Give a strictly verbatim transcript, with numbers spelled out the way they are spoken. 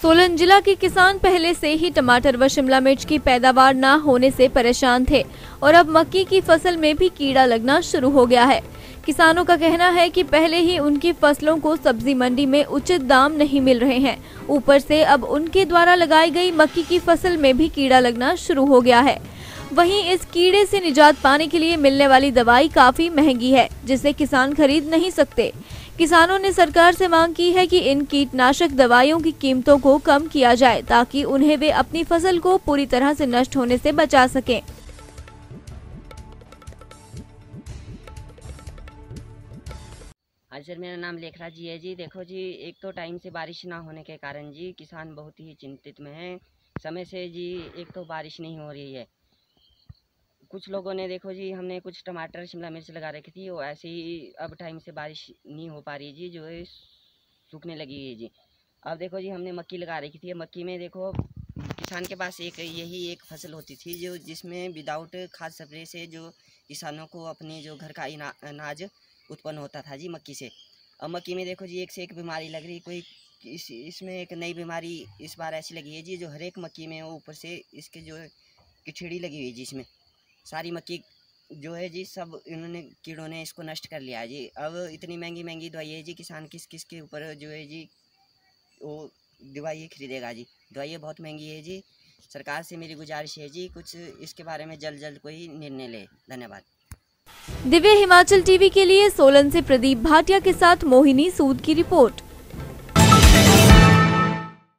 सोलन जिला के किसान पहले से ही टमाटर व शिमला मिर्च की पैदावार न होने से परेशान थे और अब मक्की की फसल में भी कीड़ा लगना शुरू हो गया है। किसानों का कहना है कि पहले ही उनकी फसलों को सब्जी मंडी में उचित दाम नहीं मिल रहे हैं, ऊपर से अब उनके द्वारा लगाई गई मक्की की फसल में भी कीड़ा लगना शुरू हो गया है। वहीं इस कीड़े से निजात पाने के लिए मिलने वाली दवाई काफी महंगी है, जिसे किसान खरीद नहीं सकते। किसानों ने सरकार से मांग की है कि इन कीटनाशक दवाइयों की कीमतों को कम किया जाए ताकि उन्हें वे अपनी फसल को पूरी तरह से नष्ट होने से बचा सकें। हाँ सर, मेरा नाम लेखराज जी है जी। देखो जी, एक तो टाइम से बारिश ना होने के कारण जी किसान बहुत ही चिंतित में हैं। समय से जी एक तो बारिश नहीं हो रही है। कुछ लोगों ने देखो जी, हमने कुछ टमाटर शिमला मिर्च लगा रखी थी, वो ऐसे ही अब टाइम से बारिश नहीं हो पा रही जी, जो है सूखने लगी है जी। अब देखो जी, हमने मक्की लगा रखी थी। मक्की में देखो किसान के पास एक यही एक फसल होती थी जो जिसमें विदाउट खाद स्प्रे से जो किसानों को अपने जो घर का अनाज उत्पन्न होता था जी मक्की से। अब मक्की में देखो जी, एक से एक बीमारी लग रही। कोई इस इसमें एक नई बीमारी इस बार ऐसी लगी है जी, जो हर एक मक्की में ऊपर से इसके जो कीचड़ी लगी हुई है जी। इसमें सारी मक्की जो है जी, सब इन्होंने कीड़ों ने इसको नष्ट कर लिया है जी। अब इतनी महंगी महंगी दवाई है जी, किसान किस किस के ऊपर जो है जी वो दवाई खरीदेगा जी। दवाई बहुत महंगी है जी। सरकार से मेरी गुजारिश है जी, कुछ इसके बारे में जल्द जल्द कोई निर्णय ले। धन्यवाद। दिव्य हिमाचल टीवी के लिए सोलन से प्रदीप भाटिया के साथ मोहिनी सूद की रिपोर्ट।